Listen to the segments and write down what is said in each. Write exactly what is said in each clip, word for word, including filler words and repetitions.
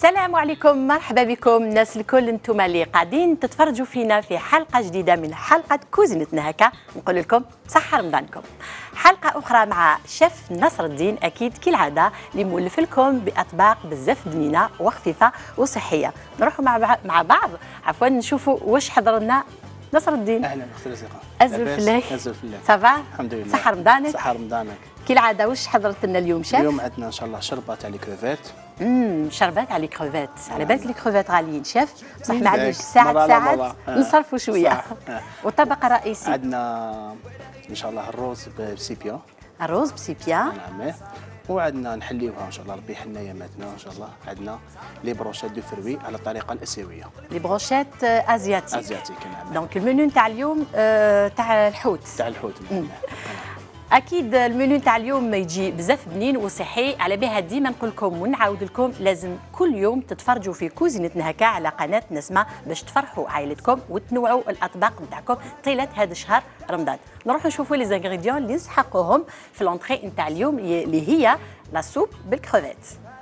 السلام عليكم، مرحبا بكم الناس الكل، انتم اللي قاعدين تتفرجوا فينا في حلقه جديده من حلقه كوزينتنا. هكا نقول لكم صحه رمضانكم. حلقه اخرى مع شيف نصر الدين، اكيد كالعاده اللي مولف لكم باطباق بزاف بنينه وخفيفه وصحيه. نروحوا مع مع بعض عفوا نشوفوا واش حضر لنا نصر الدين. اهلا اختي رزيقه. ازرف الله. ازرف الله. صافا الحمد لله. صحه رمضانك. صحه رمضانك. كالعاده واش حضرت لنا اليوم شيف؟ اليوم عندنا ان شاء الله شربه تاع الكروفيت. امم شربات على الكروفيت، على بالك الكروفيت غاليين شيف، بصح مم. معليش ساعات ساعات نصرفوا شويه. والطبق الرئيسي عندنا ان شاء الله الروز بسيبيا، الروز بسيبيا. نعم. وعندنا نحليوها ان شاء الله ربي يحلنا ياماتنا ان شاء الله. عندنا لي بروشات دو فروي على الطريقه الاسيويه، لي بروشيت ازياتيك. ازياتيك نعم. دونك المنيو نتاع اليوم آه، تاع الحوت. تاع الحوت نعم. اكيد المنيو تاع اليوم يجي بزاف بنين وصحي، على بها ديما نقول لكم ونعاود لكم لازم كل يوم تتفرجوا في كوزينتنا هكا على قناه نسمه باش تفرحوا عائلتكم وتنوعوا الاطباق نتاعكم طيله هذا الشهر رمضان. نروحوا نشوفوا لي زانغريديون اللي نسحقوهم في لونطري نتاع اليوم اللي هي لا سوب بالكروفيت.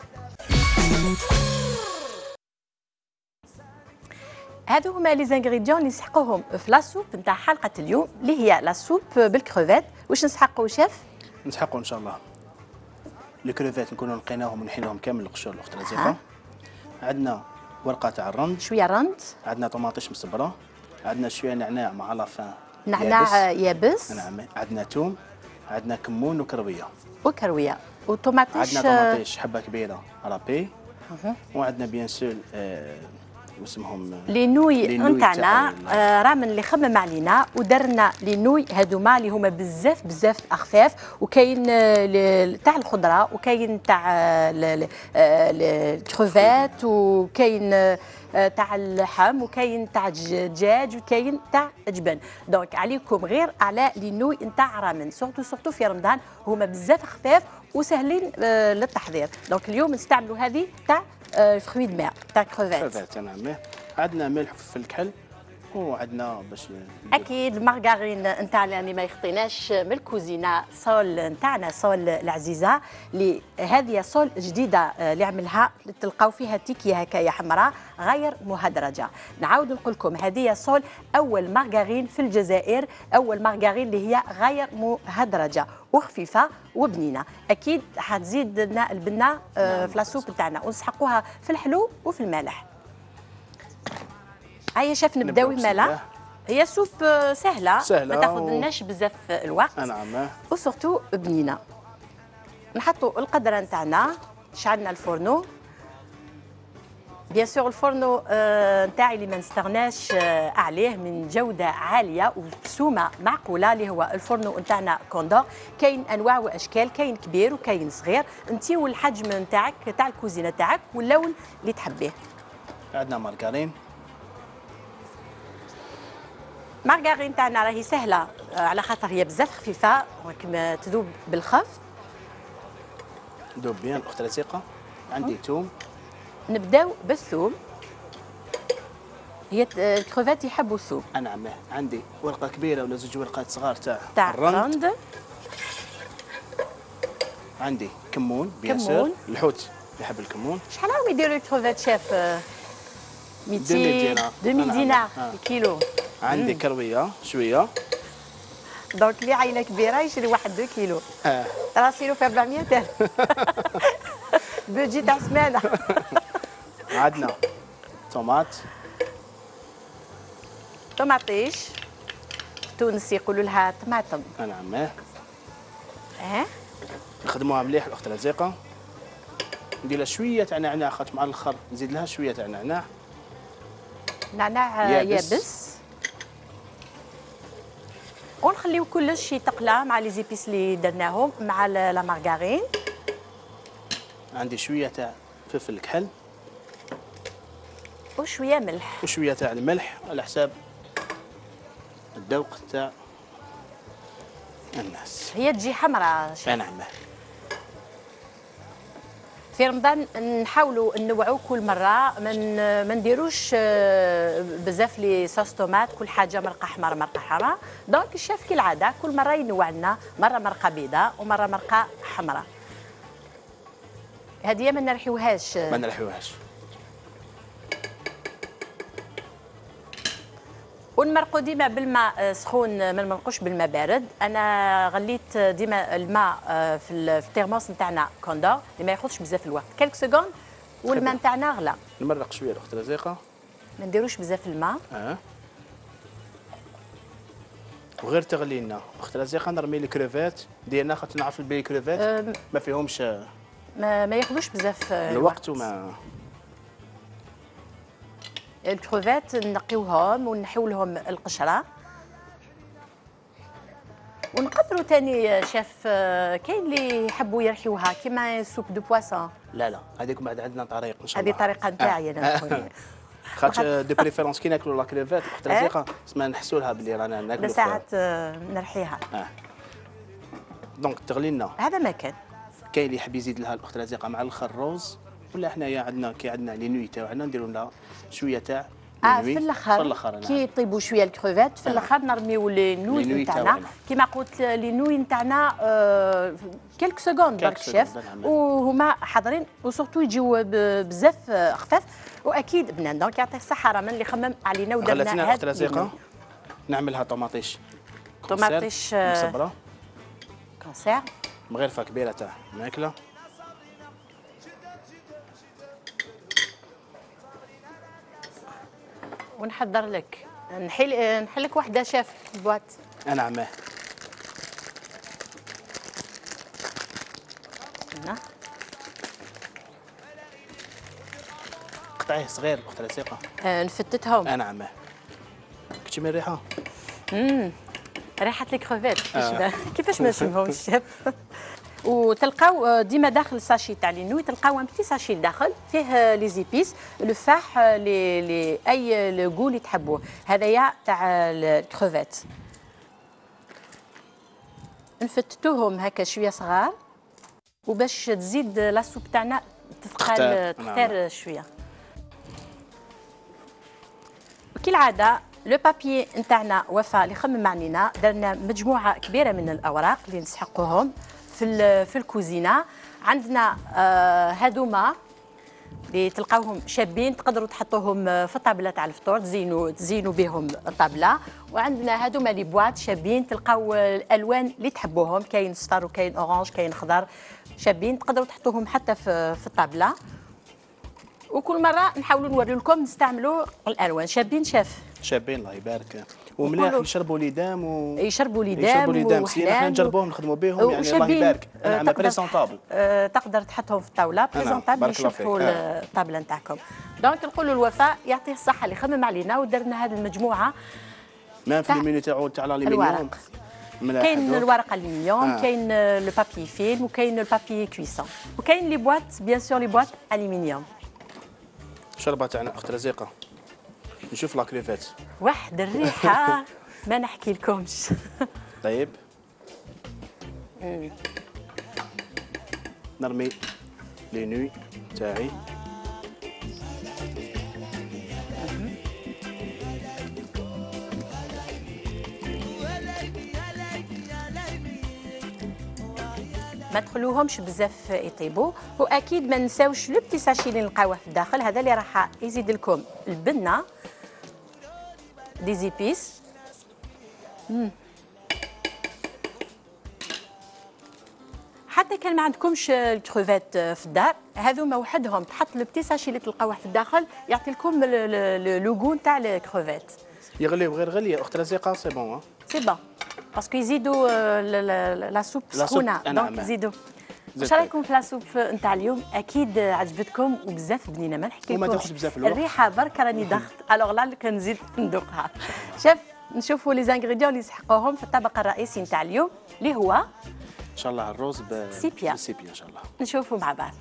هادو هما لي زانغريديون اللي نسحقوهم في لا سوب نتاع حلقه اليوم اللي هي لا سوب بالكروفيت. واش نسحقوا شيف؟ نسحقوا ان شاء الله الكروفيت، نكونوا نقيناهم ونحيناهم كامل القشور الاخت رزيقه. عندنا ورقه تاع الرند، شويه رند، عندنا طماطيش مسبره، عندنا شويه نعناع مع لافان نعناع يابس، نعم. عندنا توم، عندنا كمون وكرويه وكرويه وطماطيش. عندنا طماطيش حبه كبيره رابي، وعندنا بيان سور آه واسمهم لي نوي نتاعنا. آه راه من اللي خمم علينا ودرنا لي نوي هذوما اللي هما بزاف بزاف اخفاف، وكاين آه تاع الخضره وكاين تاع آه الكروفيت وكاين آه تاع اللحم وكاين تاع الدجاج وكاين تاع جبن. دونك عليكم غير على لي نوي نتاع رامن، سورتو سورتو في رمضان هما بزاف خفاف وسهلين آه للتحضير. دونك اليوم نستعملوا هذه تاع الفخوي دو مير تاع كروفيت. كروفيت نعم. عندنا ملح وفلفل الكحل، وعندنا باش اكيد المارغارين نتاعنا اللي ما يخطيناش من الكوزينه، صول نتاعنا صول العزيزه اللي هذه صول جديده اللي عملها تلقاو فيها تيكيه هكايا حمراء غير مهدرجه. نعاود نقول لكم هذه صول اول مارغارين في الجزائر، اول مارغارين اللي هي غير مهدرجه وخفيفه وبنينه. اكيد حتزيد لنا البنه في لاسوب نتاعنا، ونسحقوها في الحلو وفي المالح. هيا شاف نبداو مالا. هي سوب سهله, سهلة ما تاخذلناش و... بزاف الوقت. نعم. وسورتو بنينه. نحطوا القدره نتاعنا، شعلنا الفورنو. بيان سور الفورنو نتاعي اللي ما نستغناش عليه من جوده عاليه وبسومه معقوله اللي هو الفورنو نتاعنا كوندور. كاين انواع واشكال، كاين كبير وكاين صغير، انت والحجم نتاعك تاع الكوزينه تاعك واللون اللي تحبيه. عندنا مارغرين. مارغرين تاعنا راهي سهله على خاطر هي بزاف خفيفه كما تذوب بالخف. دوب بيان الاخت رزيقه. عندي توم. نبداو بالثوم. هي الكروفيت يحبوا الثوم. نعم. عندي ورقه كبيره ولا زوج ورقات صغار تاع تاع الرند. عندي كمون بيان سور، الحوت يحب الكمون. شحال راهم يديروا الكروفيت شاف؟ مئتين مئتين دينار الكيلو. عندي كرويه شويه. دونك اللي عائله كبيره يشري واحد دو كيلو. اه راسيلو في أربعمية ألف. بوجي تاع سمانه. عندنا طوماط، طماطيش تونس يقولوا لها طماطم. نعم. اه نخدموها مليح الاخت رزيقه. ندير لها شويه تاع نعناع، خاطر مع الاخر نزيد لها شويه تاع نعناع. نعناع يابس, يابس. ونخليو كلش يتقلى مع لي زيبيس اللي درناهم مع لا مارغارين. عندي شويه تاع فلفل الكحل وشويه ملح وشويه تاع الملح على حساب الذوق تاع الناس. هي تجي حمراء. نعم. في رمضان نحاولوا نوعوا كل مره، من ما نديروش بزاف لي صوص طوماط، كل حاجه مرقه حمراء مرقه حمراء. دونك الشيف كالعاده كل مره ينوع لنا، مره مرقه بيضاء ومره مرقه حمراء. هذه ما نرحيوهاش. ما نرحيوهاش. ونمرقوا ديما بالماء سخون، ما نمرقوش بالماء بارد. انا غليت ديما الماء في الترموس نتاعنا كوندور اللي ما ياخذش بزاف الوقت، كالك سكوند والماء نتاعنا غلا. نمرق شويه الاخت رزيقه، ما نديروش بزاف الماء. اه وغير تغلي لنا اخت رزيقه نرمي الكريفات ديالنا، خاطر نعرف بلي الكريفات أه ما فيهمش ما, ما ياخذوش بزاف الوقت. وما الكروفات نقيوهم ونحيو لهم القشره. ونقدروا ثاني شاف كاين اللي يحبوا يرحيوها كيما سوب دو بواسون. لا لا هذيك بعد عندنا طريق ان شاء الله. هذه طريقه نتاعي انا. خاطر دو بريفيرونس كي ناكلوا لا كريفات اخت رزيقه اسمها نحسوا لها بلي رانا ناكلوا ساعات نرحيها. اه دونك تغلي لنا هذا ما كان. كاين اللي يحب يزيد لها الاخت رزيقه مع الخروز، ولا حنايا عندنا كي عندنا لي نوي تاعنا نديروا لها شويه تاع اه في الاخر كي يطيبوا شويه الكروفات في الاخر نرميو لي نوي نتاعنا كيما قلت لي نوي نتاعنا آه كيلك سكوند برك شيف وهما حاضرين وسورتو يجيو بزاف خفاف واكيد بنان. دونك يعطيه الصحه راه من اللي خمم علينا ودرنا هاد الرزيقه نعملها طوماطيش طوماطيش مصبره كونسير مغرفه كبيره تاع ماكله. ونحضر لك نحل نحلك وحده شاف بواط. انا عماه هنا قطعيه صغير الاخت رزيقه. آه نفتتهم. انا عماه كنتي من الريحه. امم ريحه الكروفيت آه. كيفاش ما نشمهم الشاف. وتلقاو ديما داخل الساشي تاع لي نوي تلقاو ان بتي ساشي لداخل فيه لي زيبيس لو فاح لي لي اي لو اللي تحبوه. هذايا تاع الكروفيت نفتتوهم هكا شويه صغار وباش تزيد لاصوب تاعنا تثقل تختار شويه. كالعاده لو بابي نتاعنا وفاء اللي خمم علينا درنا مجموعه كبيره من الاوراق اللي نسحقوهم في في الكوزينه. عندنا آه هادوما اللي تلقاوهم شابين تقدروا تحطوهم في الطابله تاع الفطور تزينوا تزينوا بهم الطابله. وعندنا هادوما لي بواط شابين تلقاو الالوان اللي تحبوهم كاين صفر وكاين اورانج كاين خضر شابين تقدروا تحطوهم حتى في في الطابله. وكل مره نحاولوا نوري لكم نستعملوا الالوان شابين شاف شابين الله يبارك ومليح يشربوا ليدام و يشربوا ليدام يشربوا ليدام سينا حنا نجربوهم نخدموا بهم يعني الله يبارك. نعم بريزونطابل أه تقدر تحطهم في الطاوله بريزونطابل يشوفوا الطابله نتاعكم. دونك نقولوا الوفاء يعطيه الصحه اللي خمم علينا ودرنا هذه المجموعه. ما في المينو تاعو تاع الالومنيوم كاين الورق الالومنيوم آه. كاين لو بابي فيلم وكاين البابي كويسون وكاين لي بواط بيان سور لي بواط الومنيوم. الشربه تاعنا اخت رزيقه نشوف لا كريفات واحد الريحه ما نحكي لكمش. طيب نرمي لي نوي تاعي ما تخلوهمش بزاف يطيبوا. واكيد ما نساوش لو بتي ساشي اللي نلقاوه في الداخل هذا اللي راح يزيد لكم البنه دي زيبيس. مم. حتى كان ما عندكمش الكروفات في الدار هذوما وحدهم تحط لو بتي ساشي اللي تلقاوه في الداخل يعطي لكم لوغو تاع الكروفات. يغليو غير غليه اخت رزيقه سي بون سي بون باسكو يزيدوا لا سوب سخونه دونك يزيدوا. واش رايكم في لا سوب نتاع اليوم؟ اكيد عجبتكم وبزاف بنينه ما نحكي لكم وما تاخذش بزاف الوقت الريحه برك راني ضغط الوغ لا كنزيد ندوقها. شوف نشوفوا لي زانغريديون اللي يسحقوهم في الطبق الرئيسي نتاع اليوم اللي هو ان شاء الله الرز بالسيبيا. بالسيبيا ان شاء الله نشوفوا مع بعض.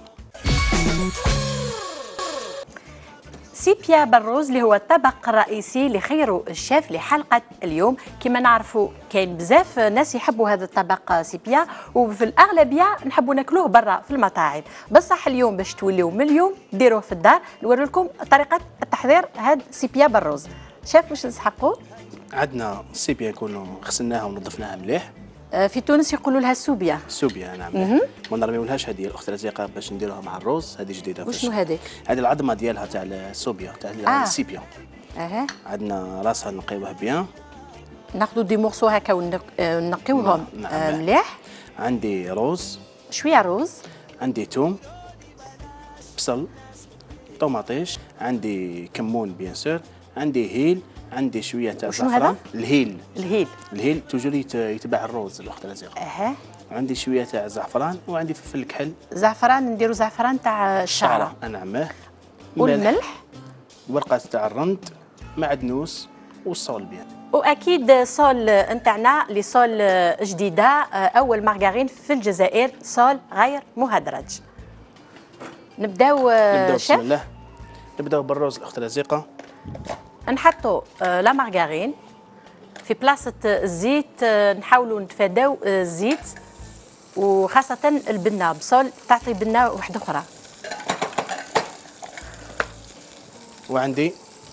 سيبيا بالروز اللي هو الطبق الرئيسي اللي خيروا الشيف لحلقه اليوم. كما نعرفوا كاين بزاف ناس يحبوا هذا الطبق سيبيا وفي الاغلبيه نحبوا ناكلوه برا في المطاعم بصح اليوم باش توليو من اليوم ديروه في الدار نوري لكم طريقه التحضير هذا سيبيا بالروز. شاف واش نسحقوا؟ عندنا السيبيا يكونوا غسلناها ونظفناها مليح. في تونس يقولوا لها السوبيا. السوبيا نعم. ما نرميولهاش هذه الاخت رزيقه باش نديروها مع الرز هذه جديده. وشنو هذيك؟ هذه العظمه ديالها تاع السوبيا تاع آه. السيبيا اها عندنا راسها نقيوه بيان. ناخذوا دي مورسو هكا ونقيوهم نعم. آه مليح. عندي روز، شويه روز، عندي توم، بصل، طوماطيش، عندي كمون بيان سور، عندي هيل، عندي شويه تاع وشنو زعفران. هذا؟ الهيل. الهيل. الهيل توجور يت- يتبع الروز الاخت رزيقه. اها عندي شويه تاع زعفران وعندي فلفل كحل. زعفران نديروا زعفران تاع الشعره. نعم. والملح. ورقه تاع الرند، معدنوس والصول بيان. واكيد صول نتاعنا اللي صول جديده، اول مارغرين في الجزائر، صول غير مهدرج. نبداو نبداو بسم شيف. الله. نبداو بالروز الاخت رزيقه. نحطوا لا مارغرين في بلاصه الزيت، نحاولوا نتفاداو الزيت، وخاصه البنه بصول تعطي بنه واحده اخرى. وعندي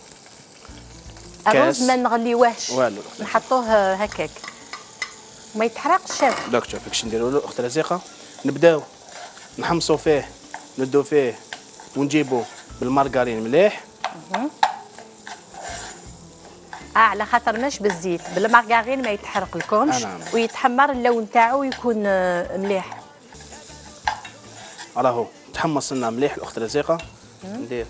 الرز ما نغليوهش، والو. نحطوه هكاك ما يتحرقش شاف. دوك شوف كيفاش نديروا له اخت رزيقه. نبداو نحمصوا فيه، ندو فيه ونجيبو بالمارغرين مليح. اه على خاطر ماش بالزيت، بالمارغرين ما يتحرق لكمش. نعم. ويتحمر اللون تاعو يكون آه، مليح. راهو تحمص لنا مليح الاخت رزيقه. ندير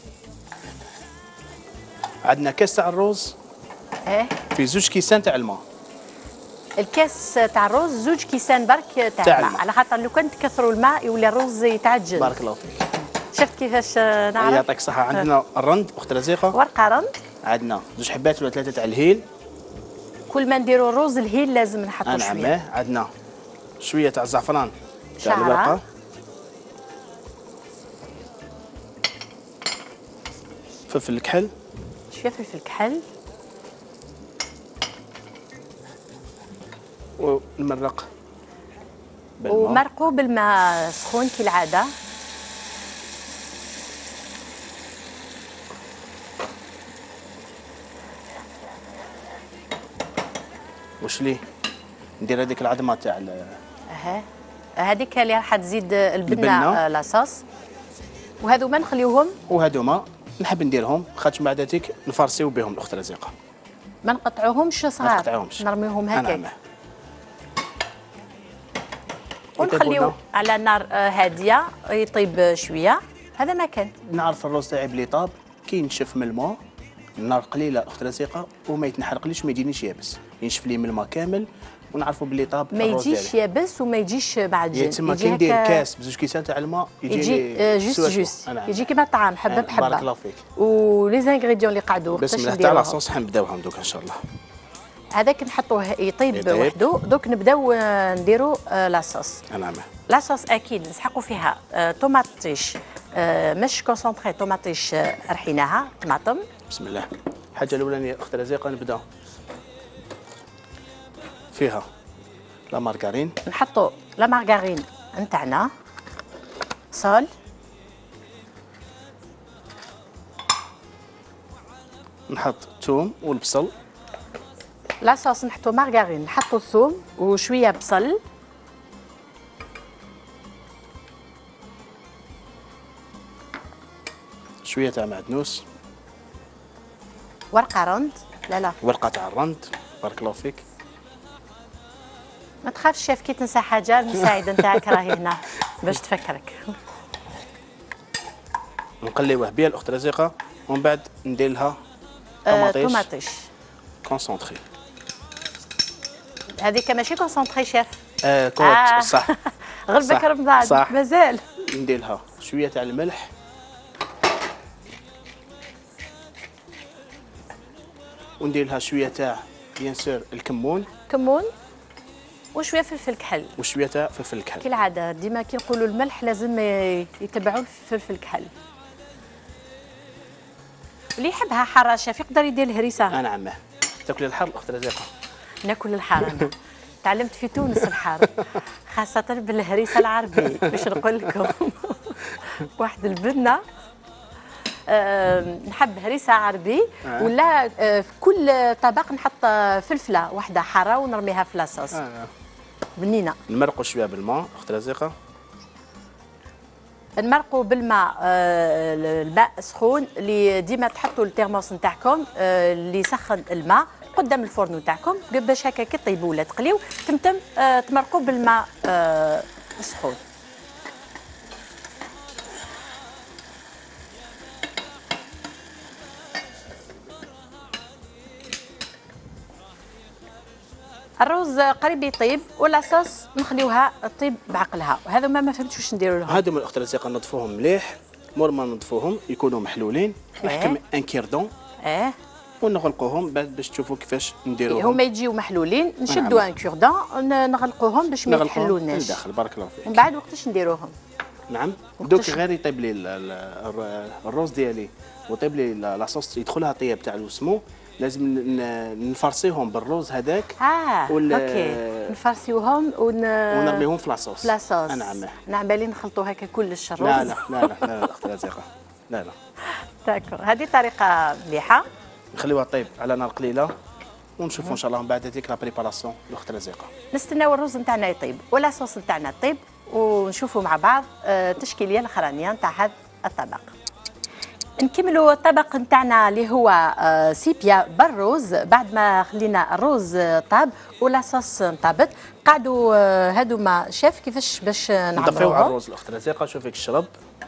عندنا كاس تاع الروز اه في زوج كيسان تاع الماء. الكاس تاع الرز زوج كيسان برك تاع تاع الماء، الماء. على خاطر لو كان تكثروا الماء يولي الرز يتعجن. بارك الله فيك. شفت كيفاش آه، نعرف. يعطيك الصحه. عندنا الرند اخت رزيقه. ورقه رند. عندنا زوج حبات ولا ثلاثه تاع الهيل. كل ما نديروا الرز الهيل لازم نحطوا نعم. شويه. عندنا شويه تاع الزعفران تاع شعرة. الورقه. فلفل كحل. شويه فلفل كحل. ونمرق بالماء. ومرقوا بالماء سخون كالعاده. واش ليه ندير هذيك العظمه تاع اها هذيك اللي راح تزيد البنه, البنة. آه، لاصوص. وهذو ما نخليوهم، وهذوما نحب نديرهم خاطر بعد ذيك نفرسيو بهم الاخت رزيقه. ما نقطعوهمش صغار، ما نقطعوهمش. نرميوهم نعم. هكاك ونخليوه يطيبونا. على نار آه، هاديه يطيب شويه. هذا ما كان. نعرف الروز تاعي بلي طاب كي ينشف من الماء، النار قليله اخت رزيقه وما يتنحرقليش، ما يجينيش يابس، ينشف لي من الماء كامل ونعرفوا بلي طاب ما الروز يجيش ديالي. يابس وما يجيش معجن. تسمى يجي كي ندير هكا- كاس بزوج كيسان تاع الماء يجي, يجي لي آه، جوست سوا سوا. جوست نعم. يجي كيما الطعام حبه آه، بحبه. بارك الله فيك. ولي زانغريديون اللي قعدوا بسم وقتاش الله تاع نديروهم. لاصوص حنبداوهم دوك ان شاء الله. هذاك نحطوه يطيب, يطيب. وحده. دوك نبداو آه، نديروا آه، لاصوص. نعم. لاصوص اكيد نسحقوا فيها آه، طوماطيش، آه، مش كونسونطري، طوماطيش آه، رحيناها طماطم. بسم الله. الحاجه الاولانيه اخت رزيقه نبدا فيها لا مارغرين. نحطوا لا مارغرين نتاعنا، صول، نحط الثوم والبصل. لاصوص نحطوا مارغرين، نحطوا الثوم وشويه بصل، شويه تاع معدنوس. ورقه رند. لا لا ورقه تاع الرند. بارك الله فيك. ما تخافش شاف كي تنسى حاجه المساعده نتاعك راهي هنا باش تفكرك. نقليوه بها الاخت رزيقه ومن بعد ندير لها آه، طوماطيش طوماطيش. كونسونطري. هذيك ماشي كونسونطري شاف. آه كوت آه. صح. غلبك صح. رمضان صح. مازال. ندير لها شويه تاع الملح وندير لها شويه تاع بيان سور الكمون كمون وشويه فلفل كحل. وشويه تاع فلفل كحل. كالعاده ديما كي نقولوا الملح لازم ي- يتبعوا الفلفل كحل. اللي يحبها حاره شاف يقدر يدير الهريسه. انا عماه تاكل الحر الاخت رزيقه. ناكل الحار انا تعلمت في تونس الحار، خاصه بالهريسه العربي. باش نقول لكم واحد البنه أه نحب هريسه عربي. آه. ولا أه في كل طبق نحط فلفله واحده حاره ونرميها في لاصوص. آه. بنينه. نمرقوا شويه بالماء اخت رزيقه. نمرقوا بالماء، آه الماء سخون اللي ديما تحطوا الترموس نتاعكم آه اللي يسخن الماء قدام الفرن نتاعكم باش هكا كي طيبوا ولا تقليو تمتم آه تمرقوا بالماء آه سخون. الرز قريب يطيب ولاصوص نخليوها تطيب بعقلها، وهذا ما ما فهمتش واش نديروا لهم. هذوما الاخت رزيقه نطفوهم مليح، مور ما نطفوهم يكونوا محلولين، نحكم ان كيردون اه ونغلقوهم بعد باش تشوفوا كيفاش نديروهم. هما يجيو محلولين نشدوا ان كيردون نغلقوهم باش ما يتحلوناش. ندخل بارك الله فيك. ومن بعد وقتاش نديروهم؟ نعم دوك غير يطيب لي الروز ديالي ويطيب لي لاصوص يدخلها طياب تاع الوسمو، لازم نفرسيهم بالروز هذاك. اه ولا اوكي نفرسيوهم ون... ونرميهم في لاصوص. لاصوص نعم. نعم بالي نخلطوا هكا كلش الرز. لا لا لا لا لا الاخت رزيقه لا لا. داكور هذه طريقه مليحه. نخليوها طيب على نار قليله ونشوفوا ان شاء الله من بعد هذيك لا بريباراسيون الاخت رزيقه. نستناو الرز نتاعنا يطيب ولا الصوص نتاعنا يطيب ونشوفوا مع بعض التشكيليه الاخرانيه نتاع هذا الطبق. نكملوا الطبق نتاعنا اللي هو سيبيا بالروز. بعد ما خلينا الروز طاب ولاصوص طابت قعدوا هذوما شيف كيفاش باش نعملوهم. نضيفوا على الروز الاخت رزيقه شوفي الشرب.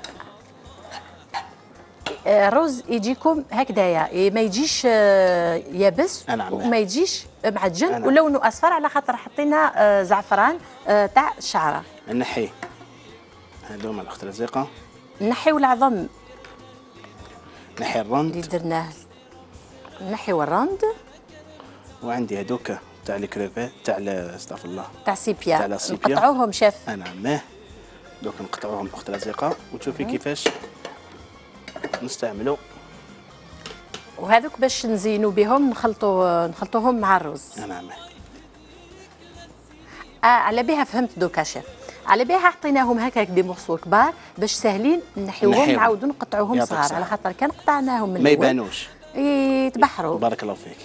الرز يجيكم هكذايا ما يجيش يابس وما يجيش معجن ولونه اصفر على خاطر حطينا زعفران تاع الشعره. نحي هذوما الاخت رزيقه. نحيو العظم. نحي الرند اللي درناه. نحيو الرند. وعندي هذوك تاع الكريفات تاع استغفر الله تاع سيبيا. تاع سيبيا نقطعوهم شيف. نعم دوك نقطعوهم الاخت رزيقه وتشوفي كيفاش نستعملوا. وهذوك باش نزينوا بهم نخلطوا نخلطوهم مع الرز. نعم. اه على بها فهمت دوكا شيف. على بها حطيناهم هكاك دي مورسو كبار باش ساهلين نحيوهم نعاودوا نقطعوهم صغار على خاطر كان قطعناهم من ما يبانوش يتبحروا. بارك الله فيك.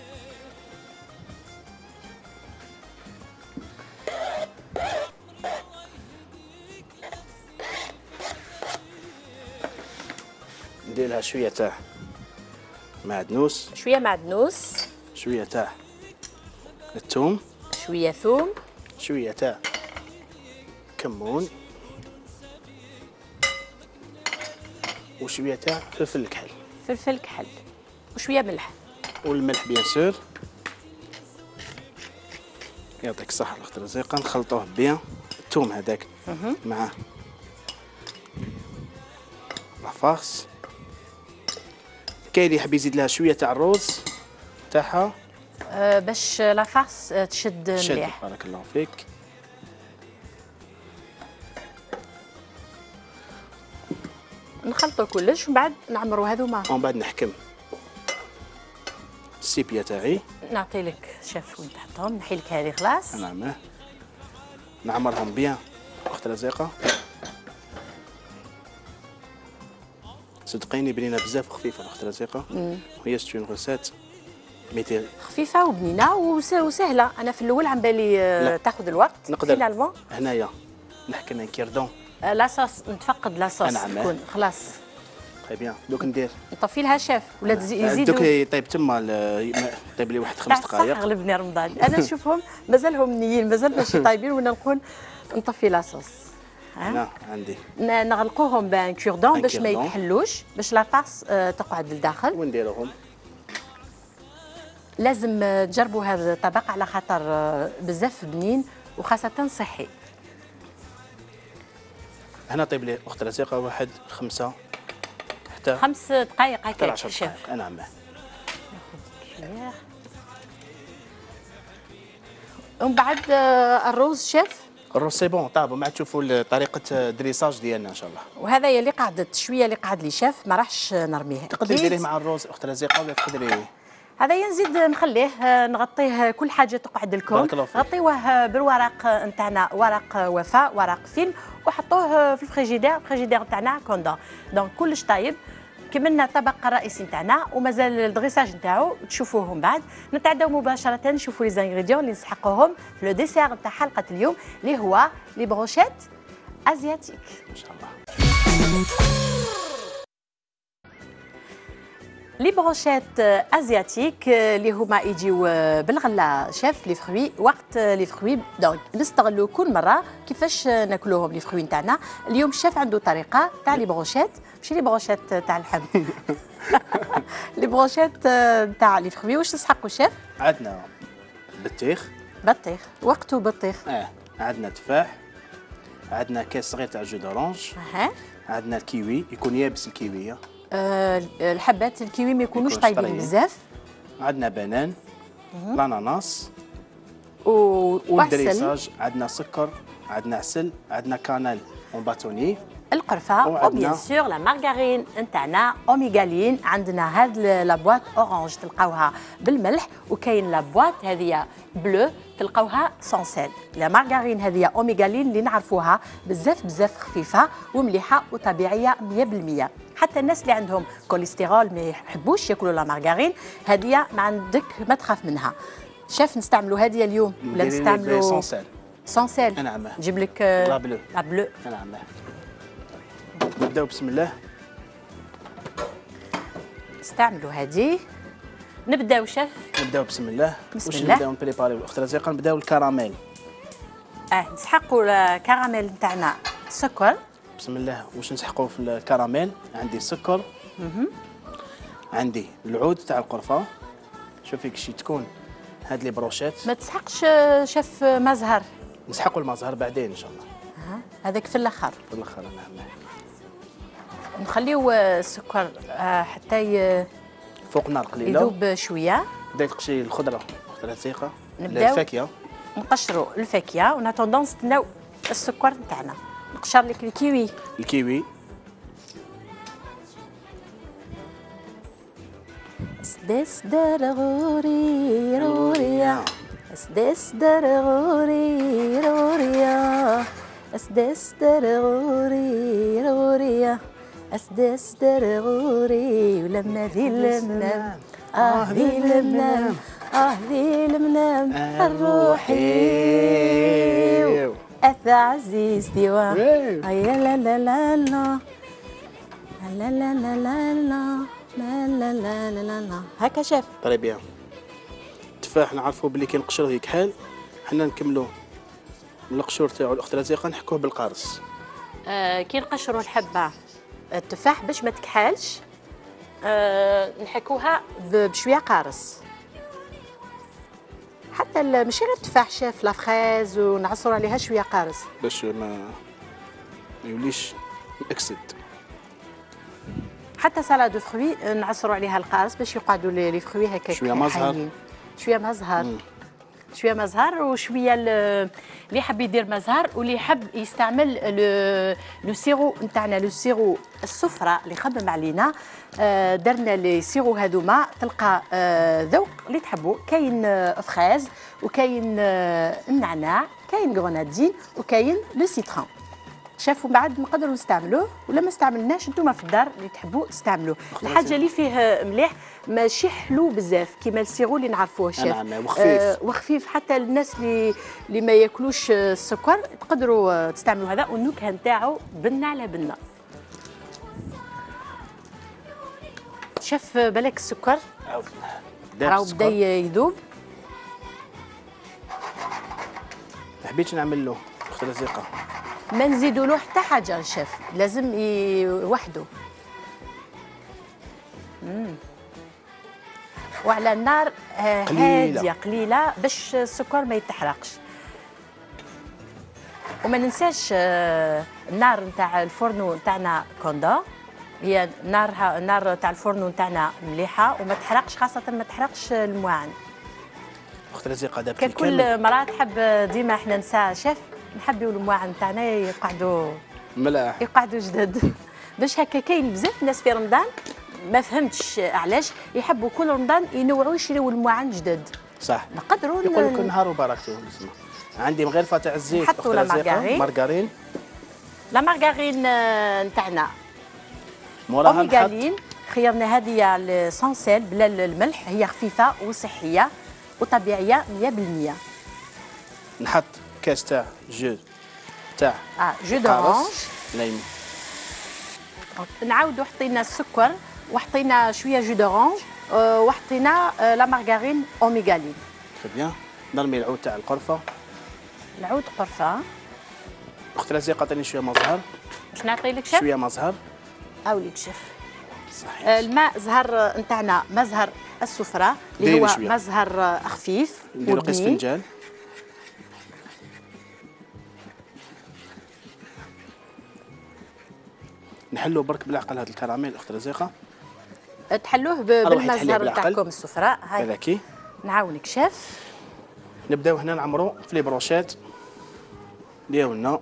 ندير لها شويه تاع معدنوس. شويه معدنوس. شويه تاع الثوم. شويه ثوم. شويه تاع كمون. وشويه تاع فلفل الكحل. فلفل كحل وشويه ملح. والملح بيان سور. يعطيك الصحه الاخت رزيقه. نخلطوه بيان الثوم هذاك مع لافارس. كاين اللي يحب يزيد لها شويه تاع الروز تاعها أه باش لافارس تشد مليح. بارك الله فيك. نخلطوا كلش ومن بعد نعمروا هذوما. ومن بعد نحكم السيبيا تاعي. نعطي لك شيف وين تحطهم. نحي لك هذه خلاص. نعم. نعمرهم بيان اخت رزيقه. صدقيني بنينه بزاف خفيفه الاخت رزيقه. وهي ستون غوسات ميتي خفيفه وبنينه وسهله. انا في الاول عم بالي تاخذ الوقت. نقدر هنايا نحكم ان كيردون لاصوص نتفقد لاصوص تكون خلاص. طيب بيان دوك ندير نطفي لها شيف ولا يزيدوا دوك يطيب تما طيب لي واحد خمس دقائق. صح غلبني رمضان. انا نشوفهم مازالهم نيين مازال ماشي طايبين وانا نقول نطفي لاصوص. لا عندي نغلقوهم بان كوردون باش ما يتحلوش باش لافارس تقعد للداخل. ونديروهم. لازم تجربوا هذا الطبق على خاطر بزاف بنين وخاصه صحي. هنا طيب لي اخت رزيقه واحد خمسه حتى خمس دقائق هكا شيف. نعم. ومن بعد الروز شيف. الروز سي بون طاب وما تشوفوا طريقه الدريساج ديالنا ان شاء الله. وهذا اللي قعدت شويه اللي قعد لي شيف ما راحش نرميه. تقدري ديريه مع الروز اخت رزيقه ولا تقدري هذا نزيد نخليه نغطيه كل حاجه تقعد لكم. غطيوه بالورق نتاعنا ورق وفاء ورق فيلم وحطوه في الفريجيدير. الفريجيدير نتاعنا كوندون دونك كلش طايب. كملنا الطبق الرئيسي نتاعنا ومازال الدغيساج نتاعو تشوفوه من بعد. نتعداو مباشره نشوفوا لي زانغريديون اللي نسحقوهم في لو ديسير نتاع حلقه اليوم اللي هو لي بروشيت ازياتيك ان شاء الله. لي بروشيت ازياتيك اللي هما يجيو بالغله شاف لي فروي وقت لي فروي دونك نستغلوا كل مره كيفاش ناكلوهم لي فروي نتاعنا. اليوم الشاف عنده طريقه تاع لي بروشيت ماشي لي بروشيت تاع اللحم لي بروشيت تاع لي فروي. واش تسحقوا شاف؟ عندنا بطيخ بطيخ وقته بطيخ اه عندنا تفاح عندنا كاس صغير تاع جو دورانج اها عندنا الكيوي يكون يابس الكيوي أه الحبات الكيوي ما يكونوش يكونوش طايبين طريين. بزاف عندنا بنان الاناناس و... وعسل والدريساج عندنا سكر عندنا عسل عندنا كانال اون باتوني القرفه وبيان سور لا مارغارين نتاعنا اوميغالين. عندنا هاد لا بواط اورانج تلقاوها بالملح وكاين لا بواط هذه بلو تلقاوها سونسيل. لا مارغارين هذه اوميغالين اللي نعرفوها بزاف بزاف خفيفه ومليحه وطبيعيه مية بالمية. حتى الناس اللي عندهم كوليسترول ما يحبوش ياكلوا لا مارغارين هذه ما عندك ما تخاف منها. شاف نستعملوا هذه اليوم ولا نستعملوا سونسيل سونسيل؟ نعم نجيب لك لا بلو لا بلو. نعم نبداو بسم الله. استعملوا هذه. نبداو شاف نبداو بسم الله. بسم واش الله. نبداو نبريباريو الاخت رزيقه نبداو الكراميل. اه نسحقوا الكراميل نتاعنا سكر. بسم الله. واش نسحقوا في الكراميل؟ عندي سكر عندي العود تاع القرفه. شوفي كشي تكون هاد لي بروشيت. ما تسحقش شاف مزهر. نسحقوا المزهر بعدين ان شاء الله. أه. هذاك في الاخر في الاخر نعم. نخليو السكر حتى فوق النار قليله يذوب شويه. بدا تقشري الخضره اخت رزيقه نبداو الفاكهه نقشروا الفاكهه وناتوندون نستناو السكر نتاعنا. نقشر لك الكيوي. الكيوي سدس درغوري روريا سدس درغوري روريا سدس درغوري روريا اسدس درغوري ولما ذي المنام اه ذي المنام اه ذي المنام الروحي اثى عزيز ديوان يا لا لا لا لا لا لا لا لا لا لا لا لا لا لا هكا شاف. طري بيان. التفاح نعرفوا بلي كي نقشروه يكحل حنا نكملوه من القشور تاعو الاخت رزيقه نحكوه بالقارص. آه كي نقشروا الحبه التفاح باش ما تكحلش آه نحكوها بشويه قارص. حتى ماشي غير التفاح شاف لا فريز ونعصروا عليها شويه قارص باش ما ما يوليش اكسد. حتى سالاد دو فروي نعصروا عليها القارص باش يقعدوا لي فروي هكا شويه مزهر شويه مزهر مم. شويه مزهر وشويه اللي يحب يدير مزهر واللي يحب يستعمل لو سيرو نتاعنا لو سيرو السفره اللي خدم علينا. آه درنا لي سيرو هذوما تلقى آه ذوق اللي تحبوا. كاين آه فريز وكاين آه النعناع كاين غرنادين وكاين لو سيترون. شافوا بعد نقدروا نستعملوه ولا ما استعملناش انتم في الدار اللي تحبوا استعملوا. الحاجه اللي فيه مليح ماشي حلو بزاف كيما السيرو اللي نعرفوه شاف. نعم وخفيف. آه وخفيف حتى الناس اللي اللي ما ياكلوش السكر تقدروا تستعملوا هذا والنكهه نتاعو بنه على بنه. شاف بالك السكر راهو بدا يذوب. ما حبيتش نعمل له اخت رزيقه ما نزيدوا له حتى حاجه شاف لازم وحده. امم وعلى النار هاديه قليله باش السكر ما يتحرقش. وما ننساش النار نتاع الفرن نتاعنا كوندا هي نارها النار تاع الفرن نتاعنا مليحه وما تحرقش خاصه ما تحرقش المواعن. اخت رزيقه دابا كل مرة تحب ديما احنا نساء شاف نحبوا المواعن تاعنا يقعدوا ملاح يقعدوا جدد باش هكا. كاين بزاف الناس في رمضان ما فهمتش علاش يحبوا كل رمضان ينوعوا يشريوا المواعن جدد. صح نقدروا يقول لك نهار وبركته. عندي مغرفه تاع الزيت حطوا لا مارغارين. مارغارين لا مارغارين نتاعنا موراها اوميغالين خيرنا هذه السونسيل بلا الملح. هي خفيفه وصحيه وطبيعيه مية بالمية. نحط كاس تاع جو تاع اه جو دورانج نايم نعاودوا حطينا السكر وحطينا شويه جو دورانج وحطينا لا مارغارين اوميغالين. تري بيان. نرمي العود تاع القرفه. العود قرفه. اختي رزيقه عطيني شويه ما زهر. باش نعطي لك شيف؟ شويه ما زهر. اوليك شيف. صحيح. الماء زهر نتاعنا مزهر السفره اللي هو مزهر خفيف. نديرو قيس فنجان. نحلو برك بالعقل هذا الكراميل اخت رزيقه. تحلوه بالمزهر نتاعكم السفره. هاي هذاكي. نعاونك شيف. نبداو هنا نعمرو في لي بروشيت ديالنا.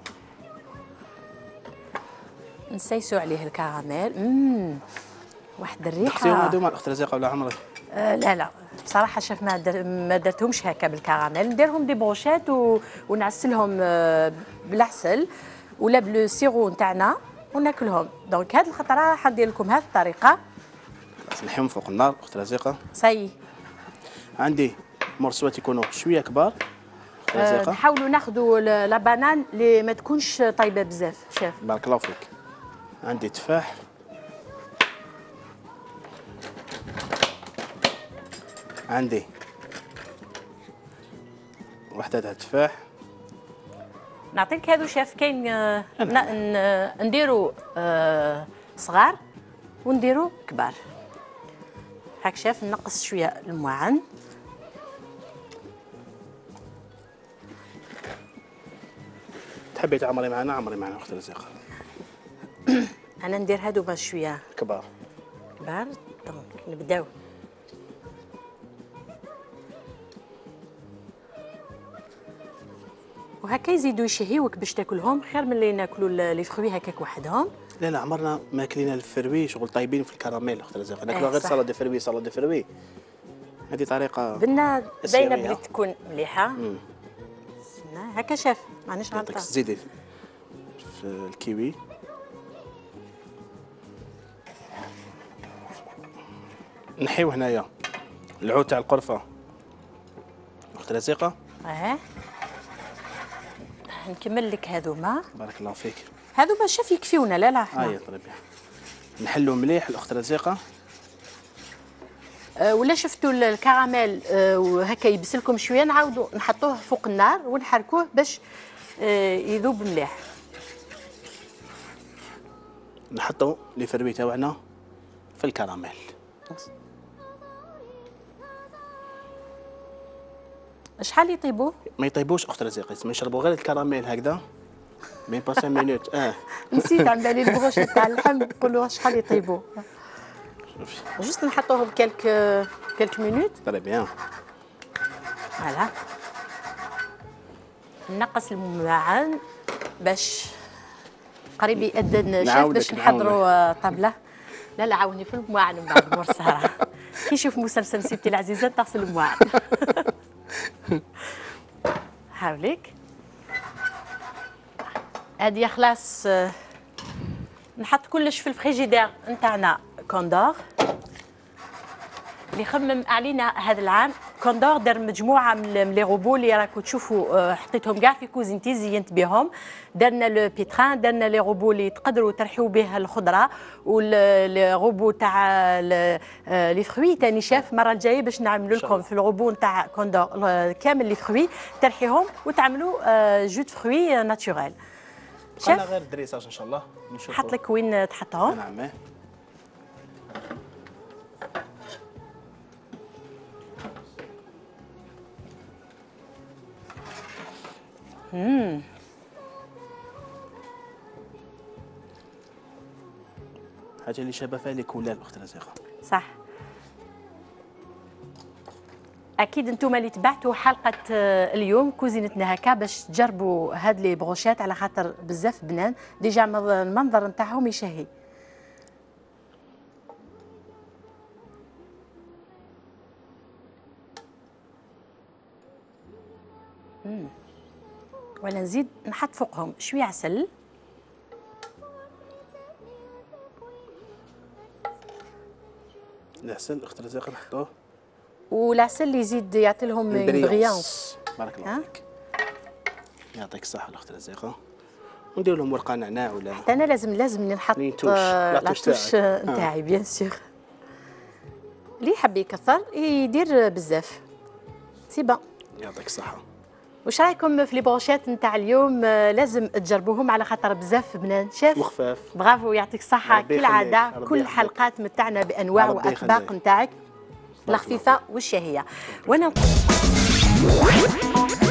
نسيسو عليه الكراميل. امم واحد الريحه. تحسيهم هذوما الاخت رزيقه ولا عمرك؟ آه لا لا بصراحه شيف ما در... ما درتهمش هكا بالكراميل. نديرهم دي بروشيت و... ونعسلهم آه بالعسل ولا بالسيرو نتاعنا وناكلهم. دونك هاد الخطره حندير لكم هذه الطريقه. خلاص نحيهم فوق النار اخت رزيقه. سي عندي مرسوات يكونوا شويه كبار. أه نحاولوا ناخذوا لا بانان اللي ما تكونش طيبه بزاف شاف. بارك الله فيك. عندي تفاح. عندي وحده تاع التفاح. نعطيك هذو شاف كاين آه نديروا آه صغار ونديروا كبار. هاك شاف نقص شويه المعن. تحبي تعمري معنا عمري معنا اخت رزيقه. انا ندير هادو با شويه كبار. كبار. دونك نبداو. وهكا يزيدوا يشهيوك باش تاكلهم خير من اللي ناكلوا لي فروي هكاك وحدهم. لا لا عمرنا ما كلينا الفروي شغل طايبين في الكراميل اخت رزيقه. ناكلوا غير سلطه فروي سلطه فروي. هذه طريقه بنا باينه بلي تكون مليحه. هكا شاف مانيش غلطان. زيدي في الكيوي. نحيو هنايا العود تاع القرفه اخت رزيقه. اه نكمل لك هذوما. بارك الله فيك. هذوما شاف يكفيونا. لا لا احنا هاي طيب نحلو مليح الاخت رزيقه. أه ولا شفتوا الكراميل أه وهكا يبسلكم شويه نعاودوا نحطوه فوق النار ونحركوه باش أه يذوب مليح. نحطوا لي فروي تاعنا في الكراميل. شحال يطيبوا؟ ما يطيبوش اخت رزيقه. ما يشربوا غير الكراميل هكذا مين با خمسة مينوت. اه نسيت على بالي البروش تاع اللحم نقولوا شحال يطيبوا. جوست نحطوهم كالك كالك مينوت. تري بيان. فوالا نقص المعن باش قريب يأذن شاف باش نحضروا طابله. لا لا عاوني في المعن من بعد مور السهره. كي نشوف مسلسل سيبتي العزيزه تغسل المعن. حاوليك هادي خلاص. نحط كلش في الفريجيدير نتاعنا. كوندور اللي خمم علينا هذا العام. كوندور دار مجموعه من لي روبو اللي راكم تشوفوا حطيتهم كاع في كوزينتي زينت بهم. درنا لو بيتران درنا لي روبو اللي تقدروا ترحيوا به الخضره واللي روبو تاع لي فروي ثاني شاف. المره الجايه باش نعملوا لكم في الروبو نتاع كوندور كامل لي فروي ترحيهم وتعملوا جو دو فروي ناتوريل. شاف غير الدريساج ان شاء الله نشوفوا. حط لك وين تحطهم. نعم. امم حاجه اللي شابه فيها لي كولال اخت رزيقه. صح. اكيد انتم اللي تبعتوا حلقه اليوم كوزينتنا هكا باش تجربوا هاد لي بروشات على خاطر بزاف بنان. ديجا المنظر نتاعهم يشهي. امم ولا نزيد نحط فوقهم شويه عسل. العسل اخت رزيقه نحطوه. والعسل اللي يزيد يعطي لهم بريانس. بارك الله فيك. يعطيك الصحه الاخت رزيقه. ندير لهم ورقه نعناع ولا حتى انا لازم لازم نحط نيتوش، آه، لاطوش لاطوش تاعك. نتاعي بيان سور. اللي يحب يكثر يدير بزاف سي با. يعطيك الصحه. واش رايكم في لي بروشيت نتاع اليوم؟ آه، لازم تجربوهم على خاطر بزاف بنان شاف وخفاف. برافو يعطيك الصحه. ربي كالعاده يخليك، ربي كل يحفظك. حلقات متاعنا بانواع ربي واطباق يخليك. نتاعك بارك الله الخفيفه والشهيه. وانا